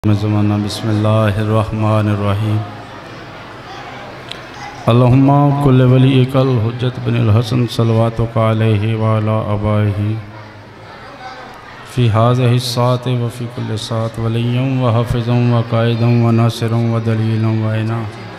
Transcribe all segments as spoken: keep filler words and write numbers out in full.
ज़माना बिस्मिल्लाहिर्रहमानिर्रहीम। अल्लाहुम्मा कुल्ल वलिय्यकल हुज्जत बिनिल हसन सल्लवातुका अलैहि व अला आबाइहि फ़ी हाज़िहि साअति व फ़ी कुल्लि साअत वलिय्यन व हाफ़िज़न व क़ाइदन व नासिरन व दलीलन व इना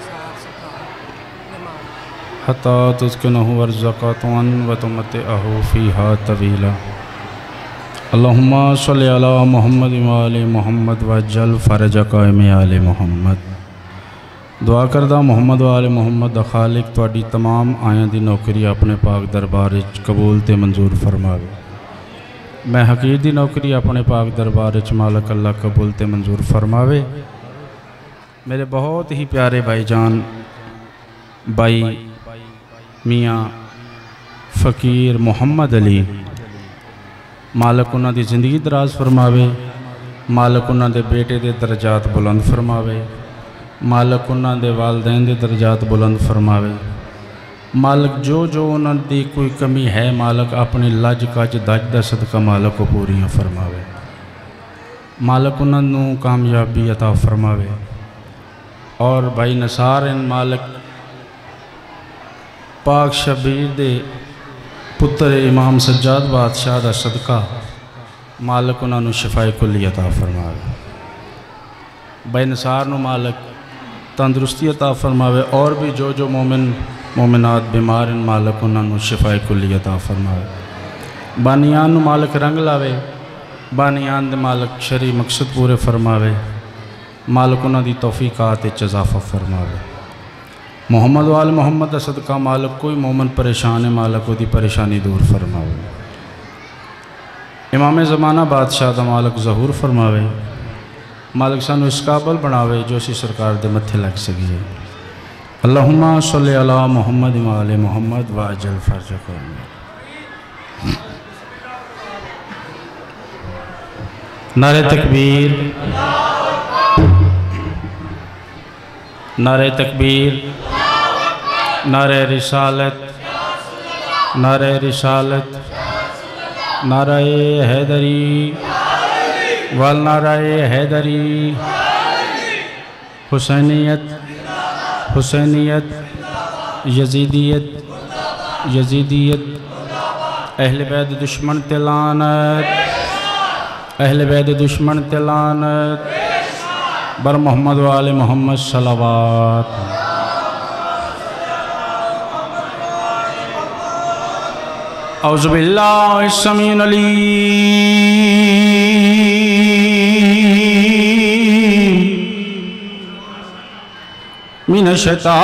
हत्ता तुस्किनहु वर्ज़क़तन व तुमत्तिअहु फ़ीहा तवीला। अल्लाहुम्मा सल्लि अला मुहम्मद व आले मुहम्मद वज्जल फ़रजका में आले मुहम्मद। दुआ करदा मुहम्मद व आले मुहम्मद खालिक तुहाडी तमाम आयां दी नौकरी अपने पाक दरबार च कबूल ते मंजूर फरमावे। मैं हकीर दी नौकरी अपने पाक दरबार च मालक अल्लाह कबूल ते मंजूर फरमावे। मेरे बहुत ही प्यारे भाईजान भाई मियाँ फ़कीर मोहम्मद अली, मालक उन्हां दी ज़िंदगी दराज फरमावे। मालक उन्हां दे बेटे दे दर्जात बुलंद फरमावे। मालक उन्हां दे वालदैन दे दर्जात बुलंद फरमावे। मालक जो जो उन्हां दी कोई कमी है मालक अपनी लज कज दज दा सदका मालक को पूरियां फरमावे। मालक उन्हां नूं कामयाबी अता फरमावे। और भाई नसार इन मालक पाक शबीर दे पुत्र इमाम सज्जाद बादशाह का सदका मालक उन्होंने शिफाए कुल्ली अता फरमावे। बेनसार नूं मालक तंदुरुस्ती अता फरमावे। और भी जो जो मोमिन मोमिनात बीमार इन मालक उन्होंने शिफाए कुल्ली अता फरमावे। बानियान नूं मालक रंग लावे। बानियान दे मालक शरी मकसद पूरे फरमावे। मालक उन्हां दी तौफीकात विच इजाफा फरमावे। मोहम्मद वाल मोहम्मद का सदका मालक कोई मोमन परेशान है मालक उसकी परेशानी दूर फरमावे। इमाम ज़माना बादशाह का मालक ज़हूर फरमावे। मालक सानू इस काबल बनावे जो असी सरकार दे मत्थे लग सकीए। अल्लाहुम्मा सल्लि अला मुहम्मद व आले मुहम्मद व अज्जल फ़रजका। नारे तकबीर, नारे तकबीर, नारे रिसालत, नारे रिसालत, नारे हैदरी वल नारे हैदरी। हुसैनियत हुसैनियत यजीदियत यजीदियत। अहले बैत दुश्मन ते लानत, अहले बैत दुश्मन ते लानत। बर मोहम्मद वाले मोहम्मद सलावत। औज़ु बिल्लाहि समीउल अलीम मिनश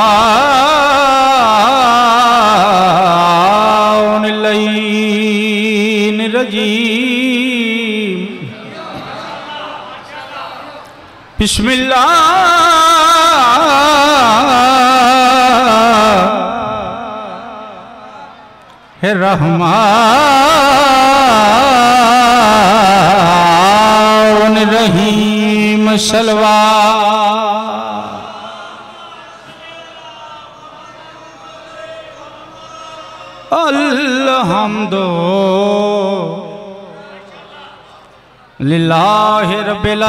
शैतानिर रजीम। बिस्मिल्लाह रहमान रहीम सलवा। अल्हम्दु लिल्लाहि रब्बिल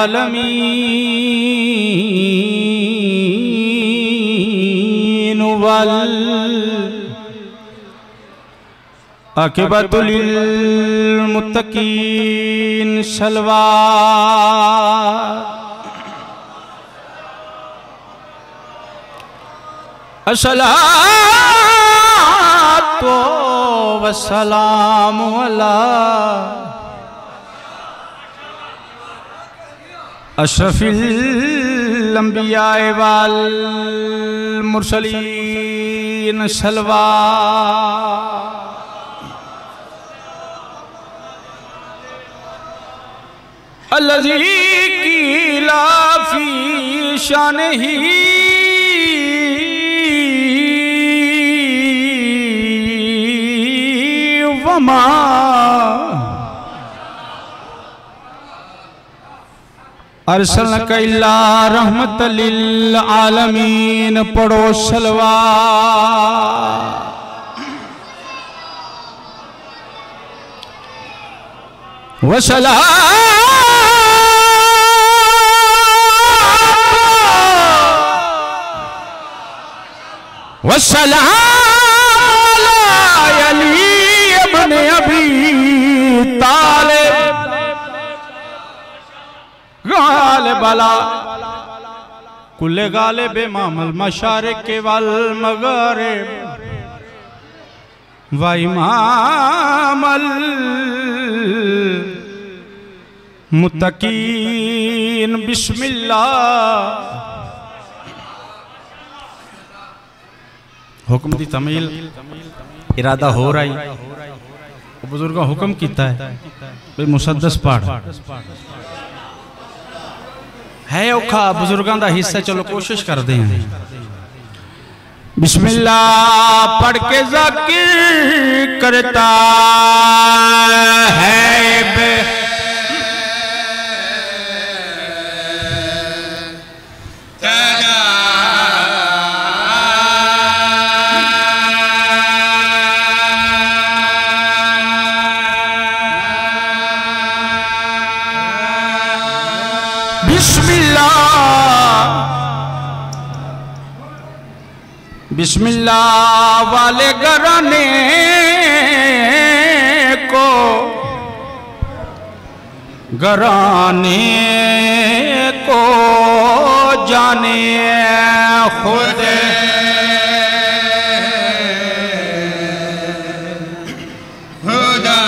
आलमीन वल आक़िबतु लिल मुत्तक़ीन सलवा। अस्सलातु वस्सलामु अला अशरफिल अंबिया वल मुरसलीन सलवा। अल्लज़ी क़ीला फ़ी शानिही वमा अरसलनाका इल्ला रहमतल लिल आलमीन। पढ़ो सलवा। वसलाम वस्सलाम अला अली इब्न अबी तालिब गालिब अला कुल्ले गालिब इमामुल मशारिक वल मगारिब व इमामुल मुत्तकीन। बिस्मिल्लाह। हुक्म दी तमील इरादा हो रहा है, बुजुर्ग हुक्म किया है भाई मुसद्दस पढ़ है औखा बुजुर्गों का हिस्सा, चलो कोशिश करते हैं। बिस्मिल्लाह पढ़ के ज़ाकिर करता है बे बिस्मिल्लाह वाले घराने को घराने को जाने खुद खुदा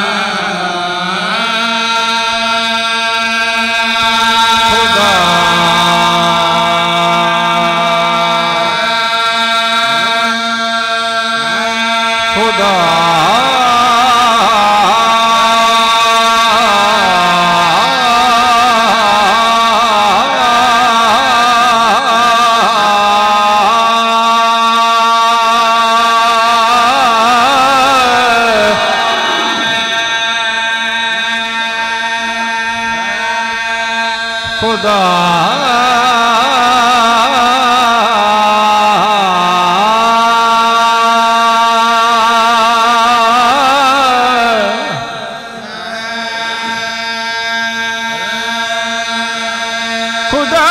खुदा खुदा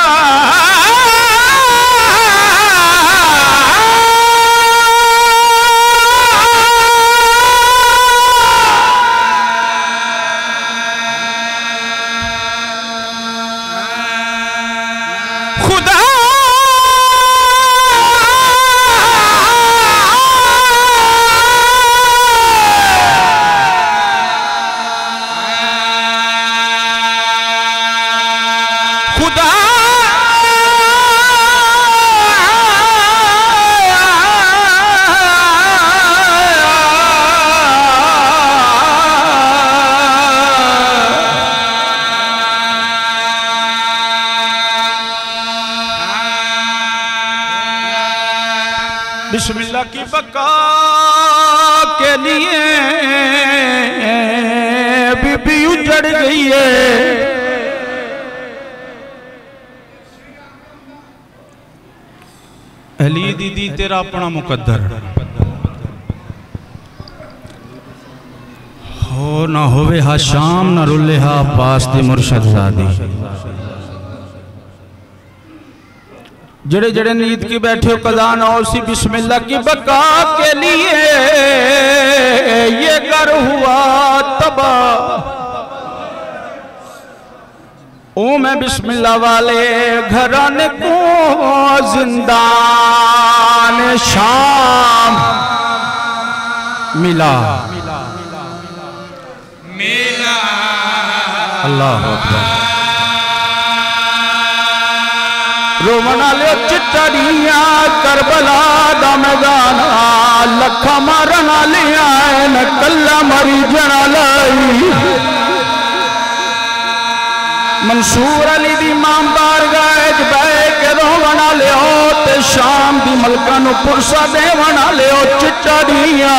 खुदा खुदा बिस्मिल्लाह की बका के लिए बीबी उजड़ गई है। अली दीदी तेरा अपना मुकद्दर हो ना होवे हा शाम ना रुले हा पास दी मुर्शद ज़ादी। जड़े जड़े नींद की बैठे हो कदा ना उसी बिस्मिल्लाह की बका के लिए ये घर हुआ तबाह। ओ मैं बिस्मिल्लाह वाले घराने को जिंदान शाम मिला मिला। अल्लाह अकबर। रोवना ले चिट्टड़िया करबला दा मैदान लखा मारन लिया न कल्ला मरी जना लाई। मंसूर अली दी मां बार गए बह के रोवना लियो ते शाम दी मलका नू पुरसा देवना लियो चिट्टड़िया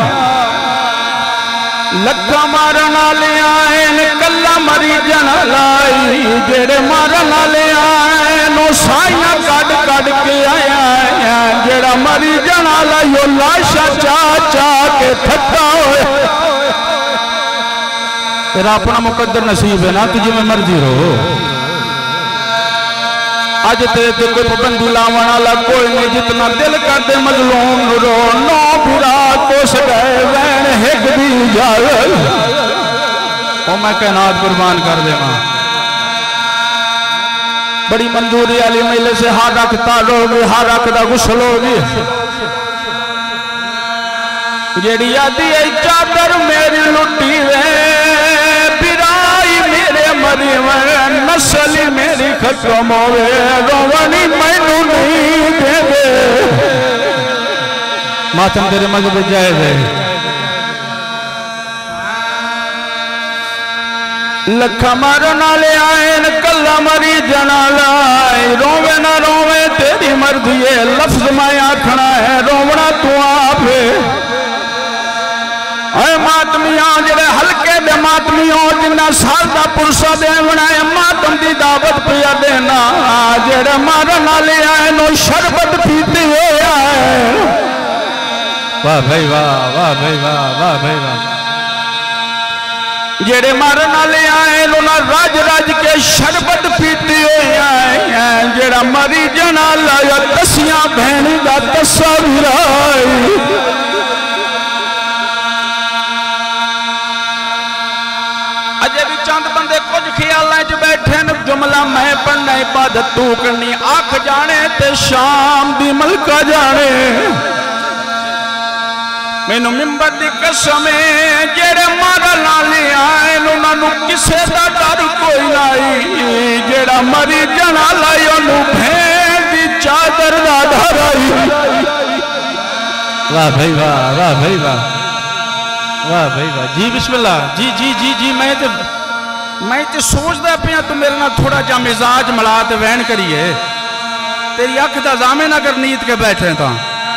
लखा मारन लिया न कल्ला मरी जना लाई। जेड़े मारन लिया साइया कट कट के आया जेड़ा मरी जाना लाइयो लाशा चा चा के थका होए। तेरा अपना मुकद्दर नसीब है ना, तुझे में मर्जी रहो। अज ते कोई पाबंदी लावन वाला कोई नहीं, जितना दिल करते मजलूम रो नौ फिरा कोस गए वैन हिक दी जाए ओ मैं कायनात कुर्बान कर देवा। बड़ी मंजूरी वाली मेले से हर रख तार होगी, हर रख का गुसल होगी। जेड़ी आदि चादर मेरी लुटी वे बिराई मेरे मरी वे नस्ल मेरी खत्म होवे रोवनी मैनू नहीं देवे। मातम तेरे मजहब जाए दे लखा मारन वाले आए कला मरी जना लाए रोवे ना रोवे तेरी मर्जी है। लफ्ज मैं आखना है रोवना तू आप मातमिया जेड़े हल्के दे मातमियों जिन्ना साल का पुरसा देवना है मातम की दावत पिया देना। जेड़े मारन वाले आए नो शरबत पीते आए। वाह भाई वाह, वाह भाई वाह, वाह भाई वाह। जेड़े मारन वाले आए ना राज राज के शरबत पीते आए। जेड़ा मरी जना लाया दसिया भैनी का दसा भी अजे भी चंद बंदे कुछ ख्याल च बैठे न जुमला मैं पढ़ना इबादत तू करनी आख जाने ते शाम दी मलका जाने। मैनू मिंबर दी कसम जेड़े मारन वाले आए उन्होंने किसे का डर कोई नहीं। जेड़ा मरी जना लाई ओनू भेड़ दी चादर दा डर आई। वाह भाई वाह, वाह भाई वाह, वाह भाई वाह। जी बिस्मिल्लाह जी जी जी जी मैं तो मैं तो सोचता पिया तू मेरे ना थोड़ा जा मिजाज मिला तो वहन करिए। तेरी अख का जामे ना कर नीत के बैठे तो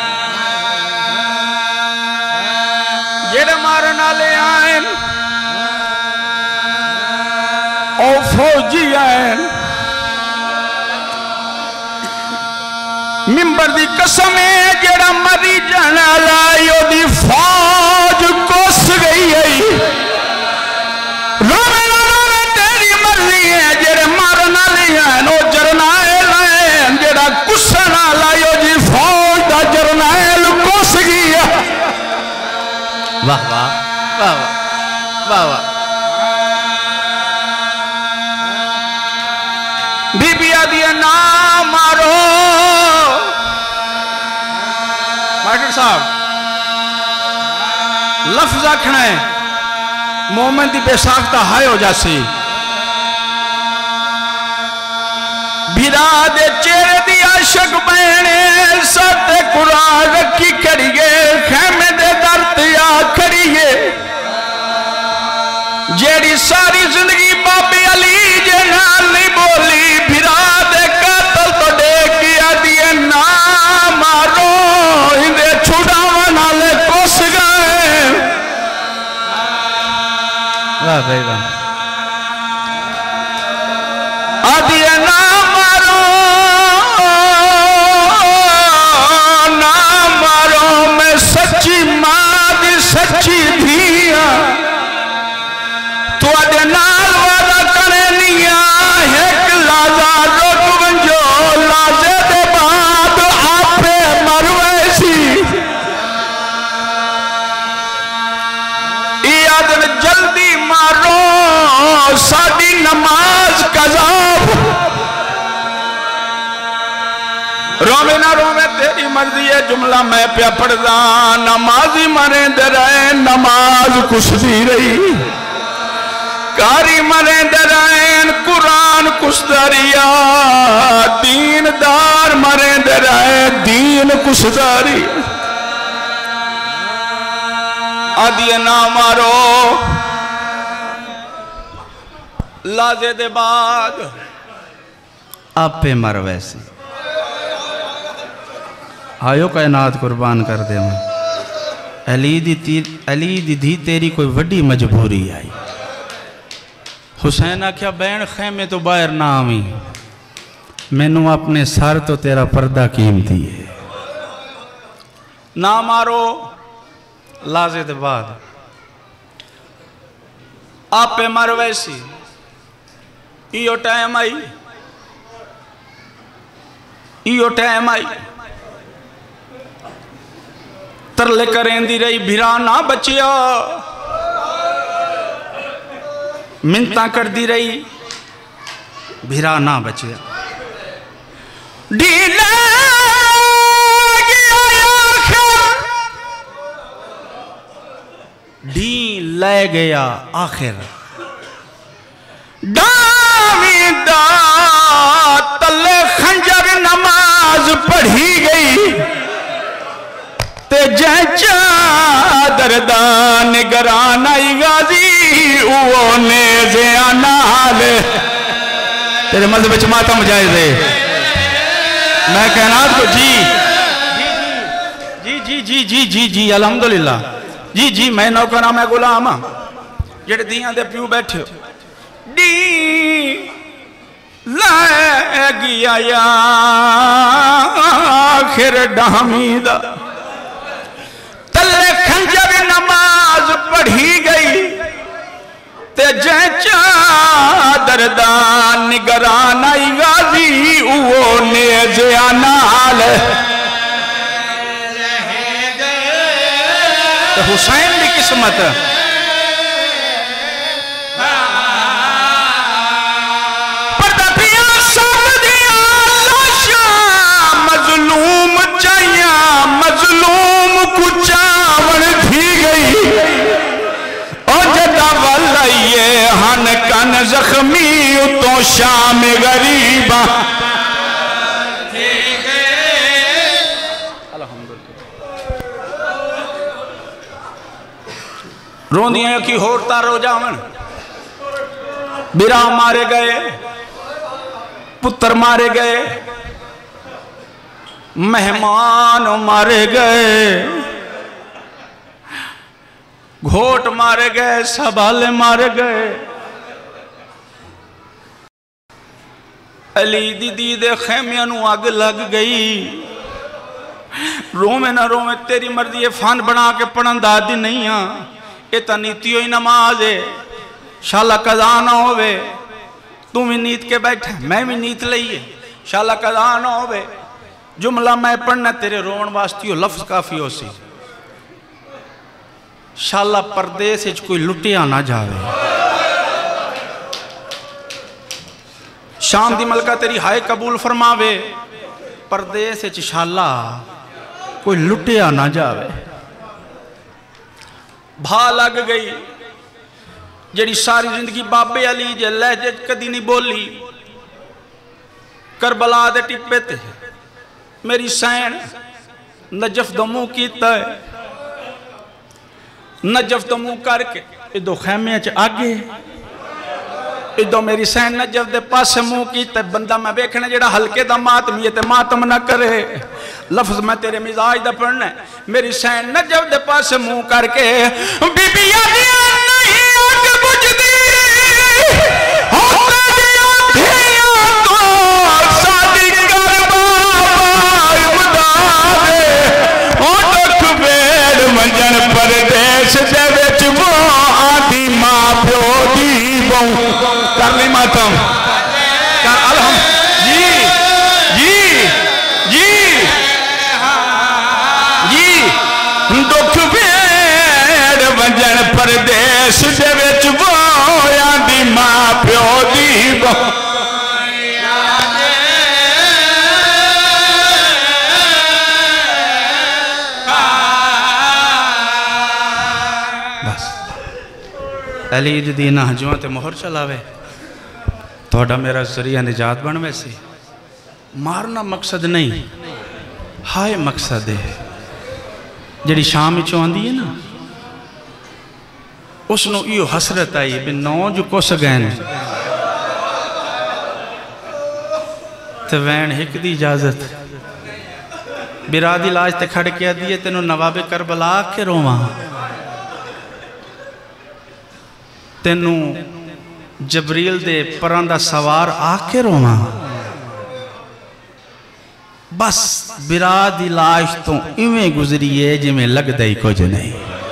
जेड़े मारन वाले आए ओ फौजी आए मिंबर दी कसम जेड़ा मरी जाना लाई ओदी फौज कोस गई है। रोवे ना रोवे तेरी मर्जी है। जेड़े मारन वाले हैं नो जरनैल है। जेड़ा कुसन वाला ओदी फौज दा जरनैल कोस गई है। वाह वाह वाह वाह वाह। बीबिया दिया ना मारो मास्टर साहब लफ्ज आखना है मोमिन की बेसाख्ता हाय हो जासी। बिरा दे चेहरे दी आशक बहने सत कुरान रखी करिए खैमे दे दर आ खड़िए। जेड़ी सारी जिंदगी बाबे अली जे नाल नहीं बोली बिरा दे कातल तो देख के दिए ना मारो इंदे छुड़ावा नाले कोस गए। वाह भाई वाह। आदिए ना मारो ना मारो मैं सच्ची मां दी सच्ची धिया तुआडे नाल वादा करे निया एक लाजा रुक वंजो लाजे दे बाद आपे मरवैसी। याद जल्दी मारो साडी नमाज कज़ा। रोवे ना रोवे तेरी मर्जी है जुमला मैं प्या पढ़दा। नमाजी मरे दे रहे नमाज कुसदी रही। कारी मरे दे रहे कुरान कुसदरिया। दीनदार मरे दे रहे दीन कुसदारी। आदिए ना मारो लाजे दे बाद आपे मर वैसे। आयो कायनात कुर्बान कर दे। अली दी तीर अली दी धी तेरी कोई वड्डी मजबूरी आई। हुसैन आख्या बैन खैमे तो बाहर ना आवी मैनू अपने सर तो तेरा पर्दा कीमती है। ना मारो लाजे दे बाद आपे मर वैसी। इो टाइम आई इो टाइम आई तरले करेंदी रही भिरा ना बचिया, मिन्नतां करदी रही भिरा ना बचिया। ढीला ढी ले गया आखिर डाविदा तले खंजर नमाज पढ़ी गई ते जैचा दरदान निगरान आई गाजी वो ने नाल तेरे मज़हब विच मातम जायज़ है। मैं कहना को जी जी जी जी जी जी जी अल्हम्दुलिल्लाह जी जी मैं नौकरा मैं गुलाम हाँ जेड़े दियां दे प्यू बैठे हो डी लै गया आखिर डामीदा तले खंजर नमाज पढ़ी गई ते जैचा दरदान निगरान आई गाजी वो नेज़िया नाल हुसैन की किस्मत मजलूम चाहिए मजलूम को चावल थी गई और जदा वल्लये हन कन जख्मी तो शाम गरीबा रोंदियां की होरता रो जावन बिरा मारे गए पुत्र मारे गए मेहमान मारे गए घोट मारे गए सबाले मारे गए। अली दीदी दे खेमिया नू अग लग गई रोवे ना रोवे तेरी मर्जी है फन बना के पढ़न दा दी नहीं हाँ ये तो नीतियों ही नमाज है शाला कदा ना होवे तू भी नीत के बैठे मैं भी नीत लईए शाला कदा ना होवे जुमला मैं पढ़ना तेरे रोवन वास्ते हो लफ्ज काफी हो सी शाला परदेस कोई लुटिया ना जावे शाम दी मलका तेरी हाय कबूल फरमावे परदेस शाला कोई लुटिया ना जावे। भा लग गई जड़ी सारी जिंदगी बाबे अली जे लहजे कदी नहीं बोली करबला दे टिप्पे ते मेरी सैन नजफ दमू कीता है नजफ दमू करके इदो खैमे च आगे इदो मेरी सैन नजफ दे पासे मुंह कीता बंदा मैं वेखना जेड़ा हल्के दा मातम ये ते मातम ना करे लफ्ज मैं तेरे मिजाज दा पढ़ना मेरी सैन नजफ दे पासे मुंह करके बीबिया दिया नहीं आग बुझदी होते दिया धिया तो सादी करबार मुदारे ओ दुख बेड़ मंजन परदेश दे विच वो आदी मां प्यो दी बहु कर ली मातम कर अलहम जी जी जी जी दुख बेड़ वंजन परदेश दे विच बोया दी मां प्यो दी बस अली दी नहजुआं ते मोहर चलावे थोड़ा मेरा जरिया निजात बन वैसे मारना मकसद नहीं हाय मकसद है जी शाम चो आँदी है ना उसनों यो हसरत आई भी नौ जो कुछ गए तो वैन एक दी इजाजत बिरादी लाज ते खड़ के आदि है तेनों नवाबे करबला के रोवा तेनों जबरील दे परां दा सवार आके रोवा बस बिराद दी लाश तो इवें गुजरी है जिमें लगदा ही कुछ नहीं।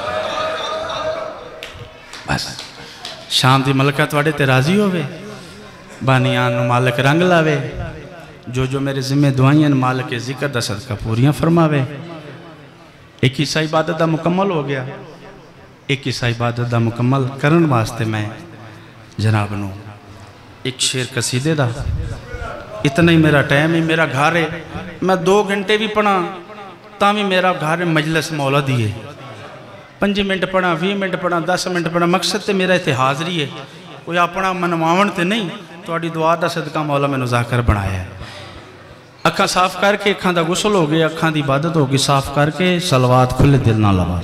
बस शाम दी मलका तुहाडे ते राजी होवे बानियां नूं मालिक रंग लावे जो जो मेरे जिम्मे दुआइयां मालिक के जिक्र दा सदका पूरियां फरमावे। एक हिस्सा इबादत दा मुकम्मल हो गया। एक हिस्सा इबादत दा मुकम्मल करन वास्ते मैं जनाब नू एक शेर कसीदे दा, इतना ही मेरा टाइम ही, मेरा घर है, मैं दो घंटे भी पढ़ा ता भी मेरा घर है मजलिस मौला दी है। पंजी मिनट पढ़ा, भी मिनट पढ़ा, दस मिनट पढ़ा, मकसद तो मेरा इत्थे हाज़री है, कोई अपना मनवावन तो नहीं। थोड़ी दुआ का सदका मौला मैंने जाकर बनाया है। अखा साफ करके, अखा का गुसल हो गया, अखा की इबादत होगी, साफ करके सलवात खुले दिल ना लवा।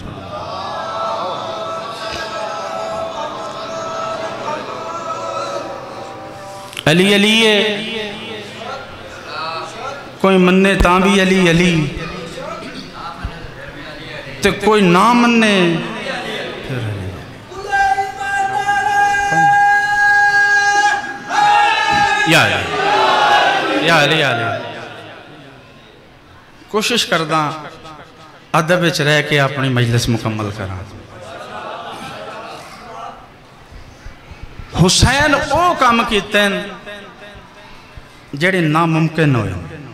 अली अली कोई मन्ने ता भी अली अली, तो कोई ना मन्ने या या या अली अली। कोशिश करदा अदब विच रह के अपनी मजलिस मुकम्मल करा। हुसैन वो काम कीते जेड़े नामुमकिन होए।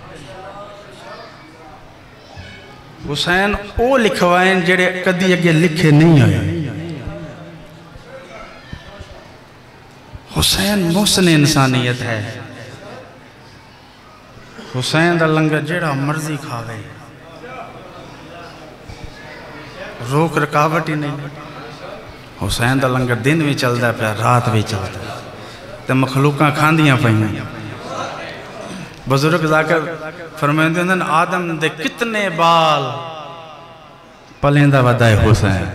हुसैन वो लिखवाए जेड़े कदी अगे लिखे नहीं होए। हुसैन मुहसन इंसानियत है। हुसैन का लंगर जेड़ा मर्जी खावे, रोक रुकावट ही नहीं। हुसैन का लंगर दिन भी चलता पाया, रात भी चलता, तो मखलूका खांदियां पाइयां। बुजुर्ग जाकर फरमाते हैं आदम दे कितने बाल पलेंदा वदा है हुसैन।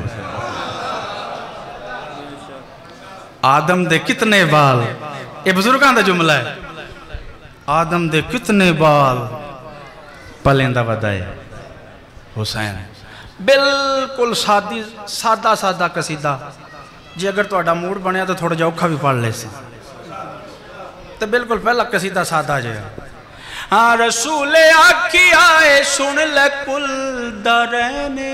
आदम दे कितने बाल, ये बुजुर्गों का जुमला है। आदम दे कितने बाल पलेंदा वदा है हुसैन। बिल्कुल सादी सादा सादा कसीदा, जी अगर तुहाडा मूड बनया तो थोड़ा जा औखा भी पढ़ ले सी, तो बिल्कुल पहला कसीदा सादा जो। हाँ रसूल आखी आए सुन ले कुल दरने,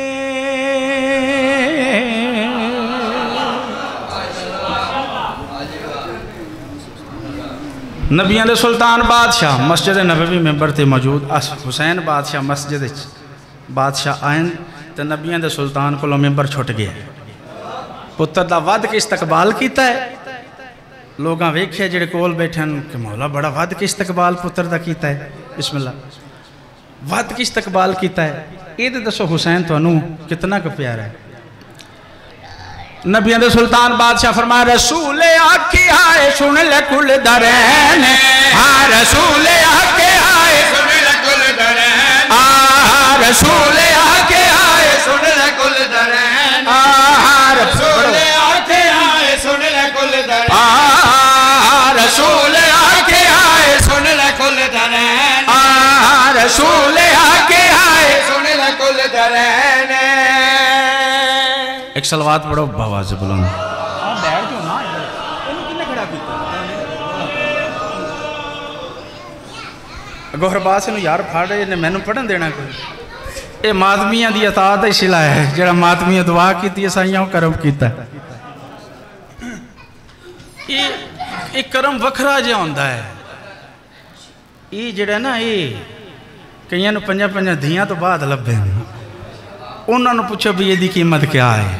नबियां दे सुल्तान बादशाह मस्जिद नबवी मेंबर थे मौजूद। हुसैन बादशाह मस्जिद बादशाह आए तो नबियां दे सुल्तान को मेंबर छुट गया। पुत्र का वध के इस्तकबाल किया है। लोग वेख्या जेडे कोल बैठे कि मौला बड़ा वध के इस्तकबाल पुत्र का किया है। बिस्मिल्लाह, वध के इस्तकबाल किया है। ये दसो हुसैन तुहानू कितना क प्यारा है। नबियां दे सुल्तान बादशाह फरमाया रसूल आके आए सुन ले कुल दरैन। हाँ रसूल आके आए सुन ले कुल दरैन। आ रसूल आके आए सुन ले कुल दरैन। आ रसूल आके आए सुन ले कुल दरैन। आ रसूल आके आए सुन ले कुल दरैन। आ रसूल आके आए सुन ले कुल दरैन। एक सलवात पढ़ो बाबा से बुलंद। बैठ जाओ ना, किन्ने खड़ा किया गोहरबाज से यार फाड़ रहे ने मैनू पढ़न देना कोई। ये मातमिया की अतात ही शिला है, जरा मातमिया दुआ की साइया करम किया। ये करम वखरा जिहा होंदा है। ये जड़ा ना ये कईयां नूं पंजा पंजा धियां तो बाद लभे, उन्होंने पूछो भी ये कीमत क्या है।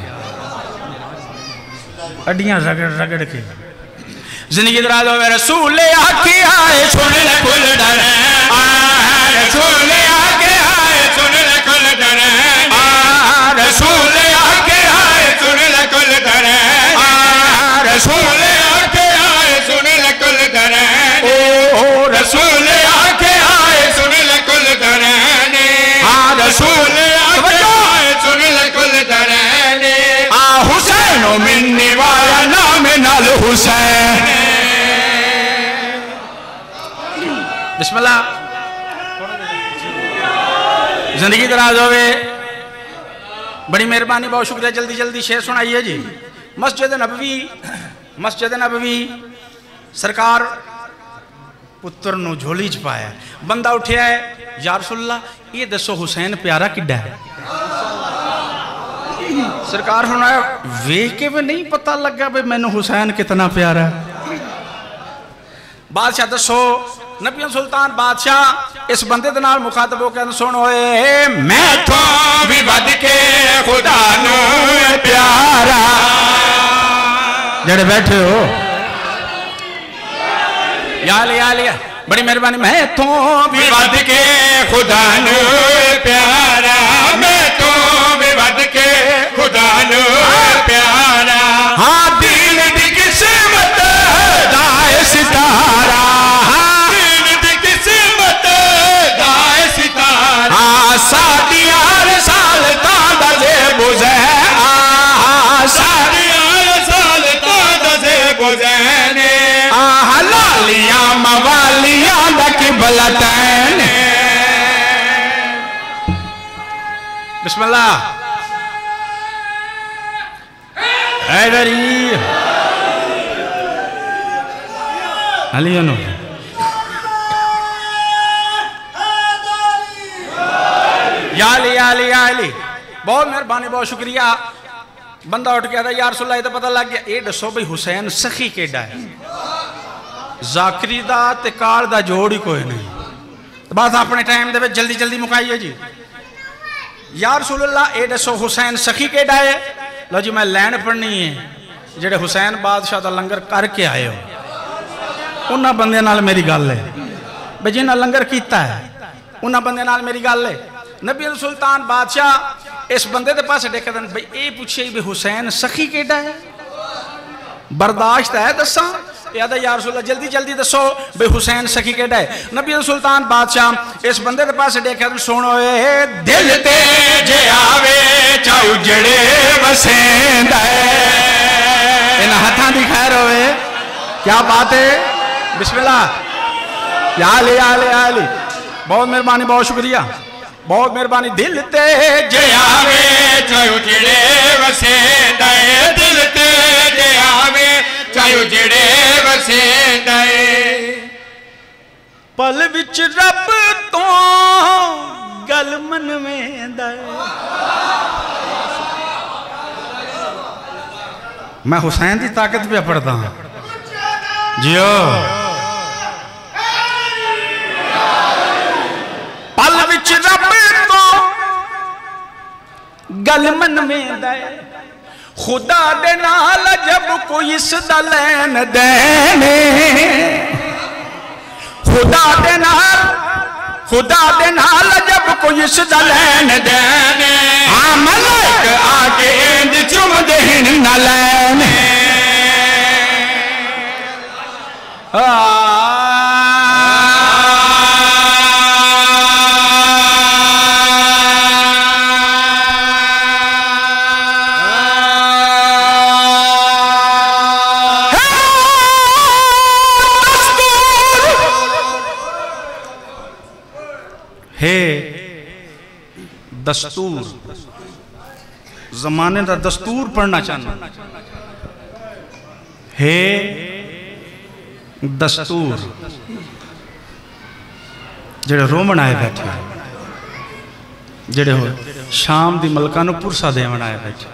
अड्डियां रगड़ रगड़ के जिंदगी दराज हो। रसूल आके आए सुन ले कुल दरैन। रसूल आके आए सुन ले कुल दरैन। रसूल आके आए सुन ले कुल दरैन। रसूल आके आए सुन ले कुल दरैन। ओ रसूल आके आए सुन ले कुल दरैन। रसूल सुन ले कुल दरैन। आ हुसैन मिन्नी वाला नाम नाल हुसैन। बिस्मिल्लाह, जिंदगी दराज होवे। बड़ी मेहरबानी, बहुत शुक्रिया। जल्दी जल्दी शेर सुनाइए जी। मस्जिद नबवी, मस्जिद नबवी सरकार पुत्र नू झोली च पाया। बंदा उठिया है या रसूलल्लाह, ये दसो हुसैन प्यारा किड्डा है। सरकार सुनाया वेख के भी नहीं पता लगा भाई मैनू हुसैन कितना प्यारा है। बादशाह दसो नबी सुल्तान बादशाह इस बंदे दे नाल मुखातब होकर सुन होए मैं तो भी वध के खुदा नू प्यारा जेड़े बैठे हो या लिया लिया बड़ी मेहरबानी मैं तो भी वध के खुदा नू प्यारा मैं तो भी वध के खुदा नू प्यारा हाँ दीन दी किस्मत दाए सितारा साड़ी हर साल तादा जे बुझे आ साड़ी हर साल तादा जे बुझे ने आ लालियां मवालियां दा किबला तैने बिस्मिल्लाह हैदरी अलियनो याली याली याली बहुत मेहरबानी बहुत शुक्रिया बंदा उठ गया था यार सुल्ला तो पता लग गया ये दसो भाई हुसैन सखी केड़ा है जाकरी दा ते काल दा जोड़ ही कोई नहीं तो बस अपने टाइम दे जल्दी जल्दी मुकाइए जी यार सुल्ला ये दसो हुसैन सखी केड़ा है लो जी मैं लैन पढ़नी है जेड़े हुसैन बादशाह का लंगर करके आए हो उन्होंने बंदे नाल मेरी गल है भाई जिन्हें लंगर किया है उन्होंने बंदे नाल मेरी गल है नबी सुल्तान बादशाह इस बंदे के पास देखे भाई ये पूछे भी हुसैन सखी केड़ा है बर्दाश्त है दसा याद यार रसूल जल्दी जल्दी दसो भाई हुसैन सखी केड़ा है नबी सुल्तान बादशाह इस बंदे के पास देखे सुनो दिल ते जे आवे चाउ जड़े वसेंदा इन हथा दी खैर होवे क्या बात है बिस्मिल्लाह या ले या ले या ले बहुत मेहरबानी बहुत शुक्रिया बहुत मेहरबानी दिल ते जे आवे चाहे उजड़े वसेंदा दिल ते जे आवे चाहे उजड़े वसेंदा पल विच रब तो गल मनवेंदा मैं हुसैन की ताकत पे पढ़ता हाँ जियो पल विच रब तो गल मनवेंदा खुदा दे नाल जब कोई इसदा लैन देने खुदा दे नाल खुदा दे नाल जब कोई इसदा लैन देने हाँ मलक आके इंज चुम देन न लैने दस्तूर जमाने का दस्तूर पढ़ना चाहना है दस्तूर जेड़े रोमन आए बैठे जेड़े हो शाम दी मलका नूं पुरसा देवन आए बैठे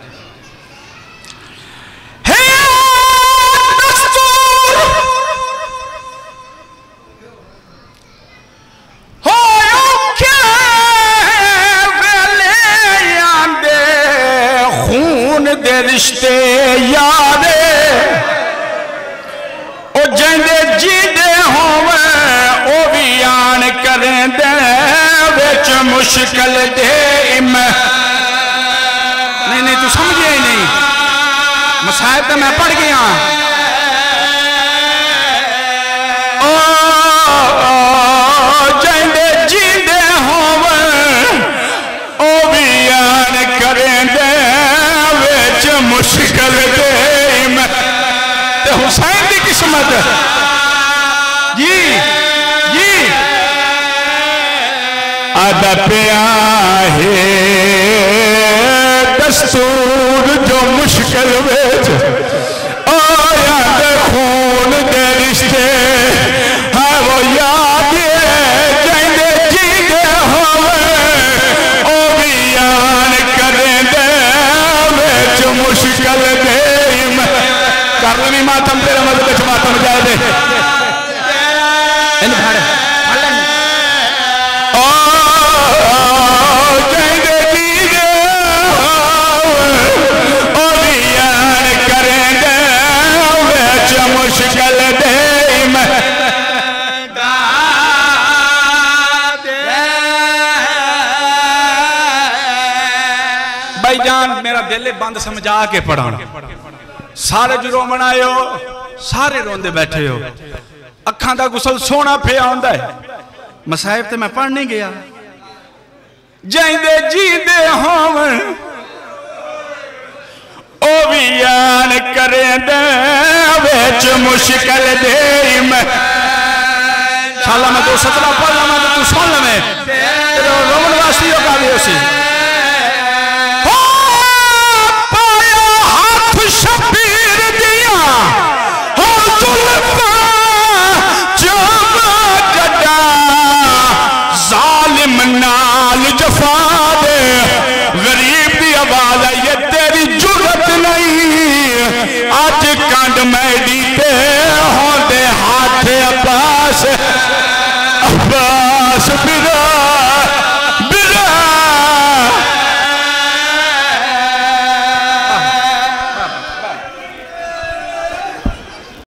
रिश्ते यारे ओ जेंदे जीदे होवे ओ भी आन करें दे विच मुश्किल दे मैं नहीं नहीं तू समझे ही नहीं मसाइब तो मैं पढ़ गया ओ जेंदे जीदे होवे ओ भी आन करें दे मुश्किल दे हुसैन की किस्मत जी जी अदब है दस्तूर जो मुश्किल बेच आया दे खून दे रिश्ते है वो याद जाइंदे जीदे होवे ओ बयान करें दे बेच मुश्किल दे कर ली मातम तेरा मदद मातम जाए दे इन बयान मेरा दिल बंद समझा के पढ़ा। सारे जो रोमन आए हो, सारे रोंदे बैठे हो, अखां दा गुसल सोना पिया होंदा है। मसाहिब ते मैं पढ़ नहीं गया। जिंदे जींदे होवन ओ भी यान करेंदे विच मुश्किल दे मैं शाला मैं तो सतरा पढ़ लवां तो तू सुन लवें। रोमन वासी का भी उसी